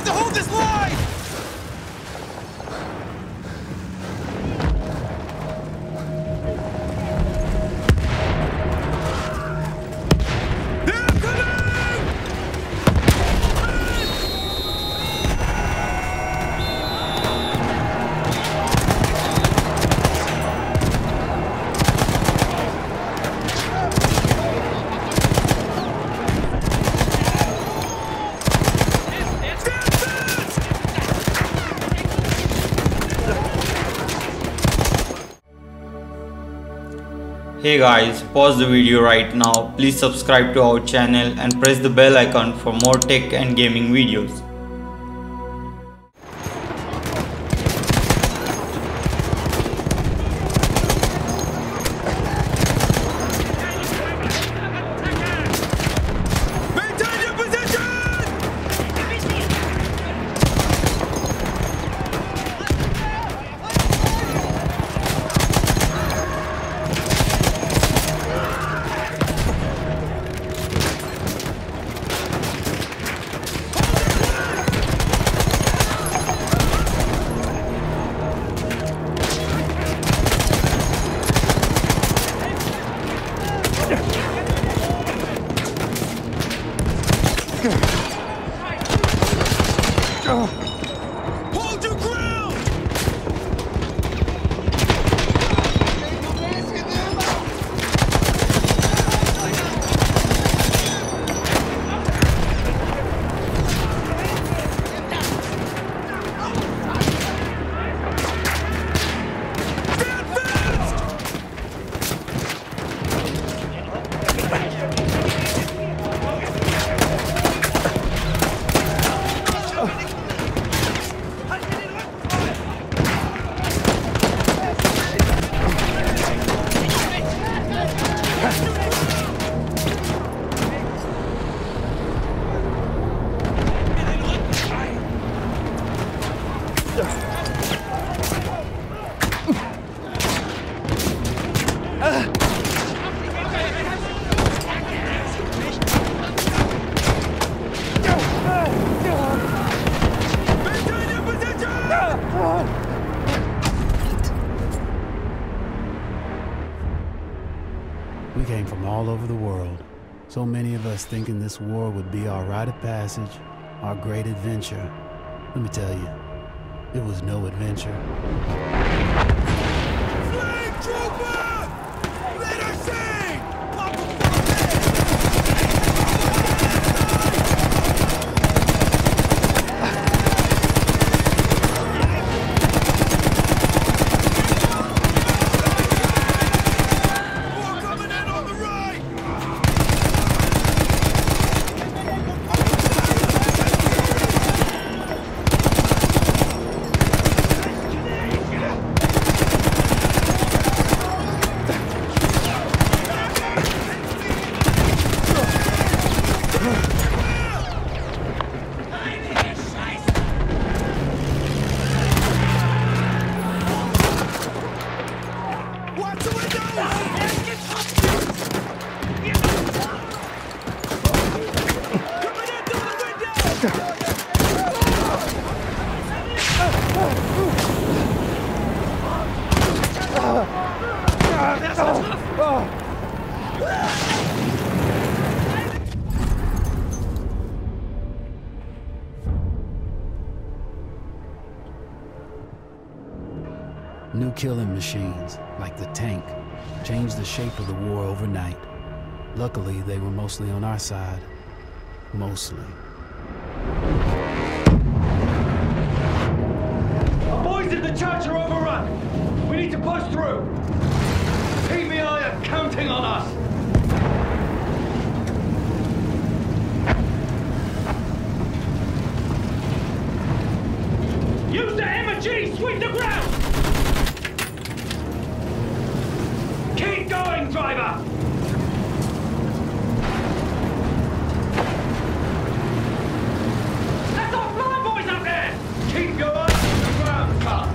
to hold this line! They're coming! Hey guys, pause the video right now. Please subscribe to our channel and press the bell icon for more tech and gaming videos. Maintain your position! Hold your ground! Stand fast! Maintain your position! We came from all over the world. So many of us thinking this war would be our rite of passage, our great adventure. Let me tell you, it was no adventure. Flame trooper! Let her sing! More coming in on the right! Watch the windows! Coming in through the window! New killing machines, like the tank, changed the shape of the war overnight. Luckily, they were mostly on our side. Mostly. Our boys in the church are overrun. We need to push through. PVI are counting on us. Use the MG! Sweep the ground! Keep going, driver! That's our fly boys up there! Keep your eyes on the ground, car!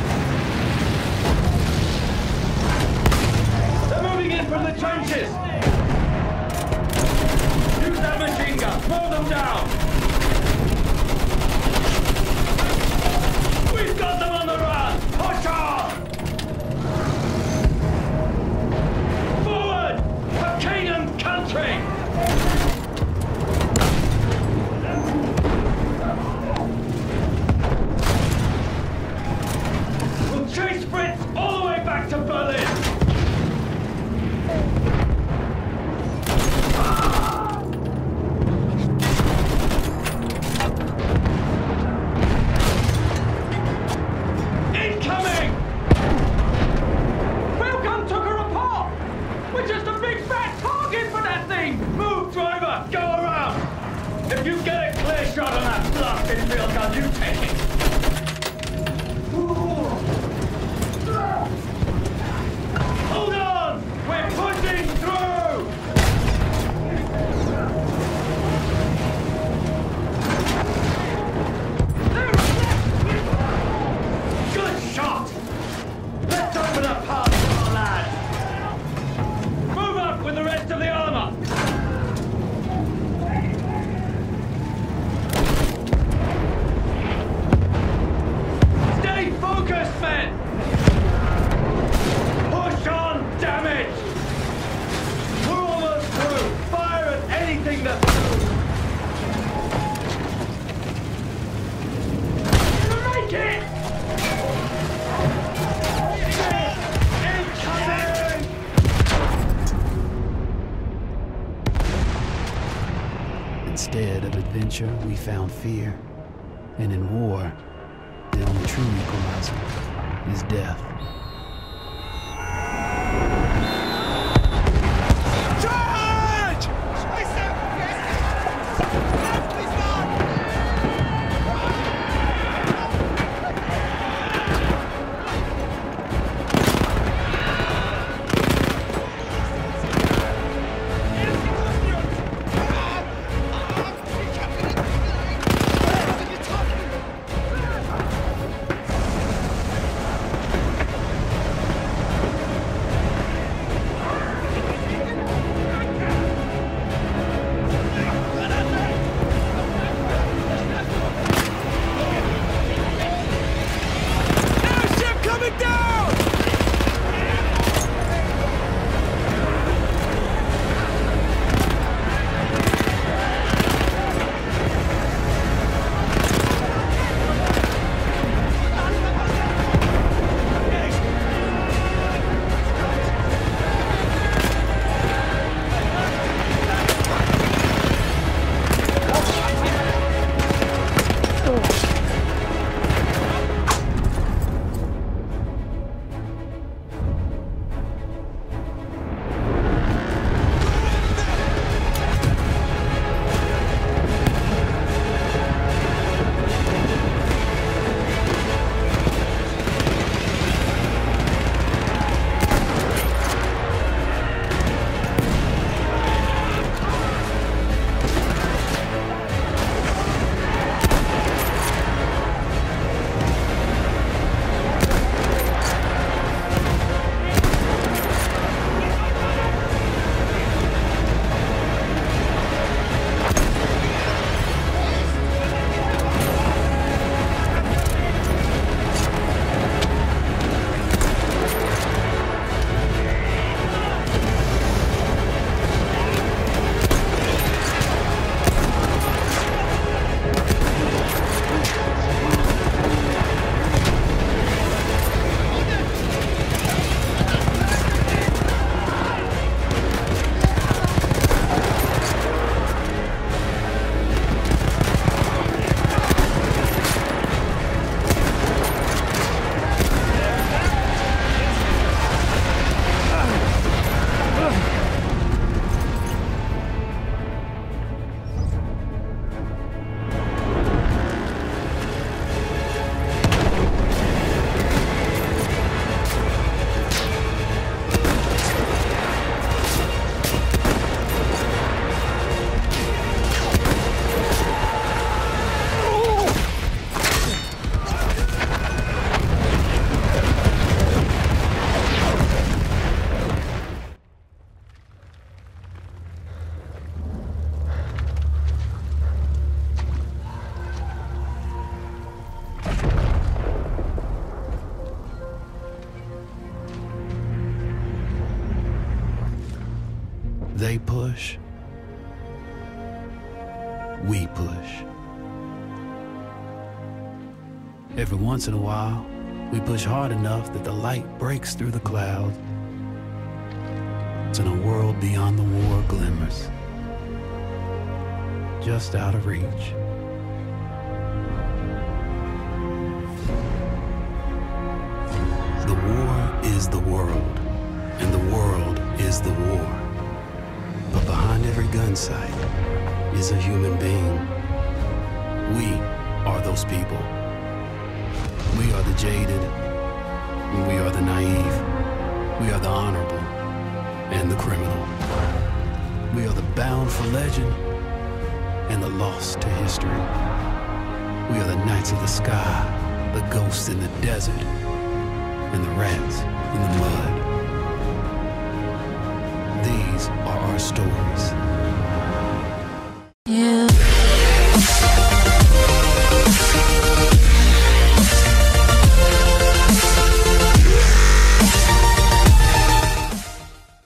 They're moving in from the trenches! Use that machine gun! Mow them down! If you get a clear shot on that blasted field gun, you take it. Hold on! We're pushing through! Good shot! Let's open up path for our lads! Move up with the rest of the armor! Stay focused, men! Push on, damn it! We're almost through! Fire at anything that moves! Make it! Incoming! Instead of adventure, we found fear. And in war, the only true equalizer is death. Charge! Airship coming down! They push. We push. Every once in a while, we push hard enough that the light breaks through the clouds, and a world beyond the war glimmers, just out of reach. The war is the world, and the world is the war. But behind every gun sight is a human being. We are those people. We are the jaded, and we are the naive. We are the honorable and the criminal. We are the bound for legend and the lost to history. We are the knights of the sky, the ghosts in the desert, and the rats in the mud. These are our stories. You